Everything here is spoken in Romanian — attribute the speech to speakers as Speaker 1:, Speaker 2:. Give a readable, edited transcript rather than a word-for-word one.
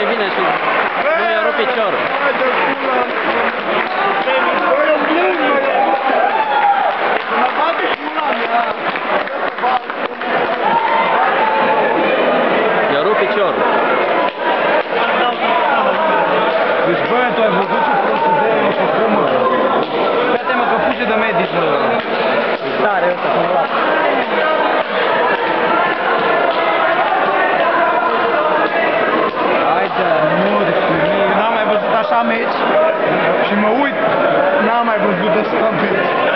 Speaker 1: ce vine și nu mi-a rupt piciorul. I-a rupt piciorul.
Speaker 2: Deci, bă, tu ai văzut ce procedee e făcut, mă? Uite, mă, că fuge de medici, mă.
Speaker 1: Tare ăsta, cum ăla.
Speaker 2: Haide, nu, deci eu n-am mai văzut așa meci și mă uit, n-am mai văzut așa meci.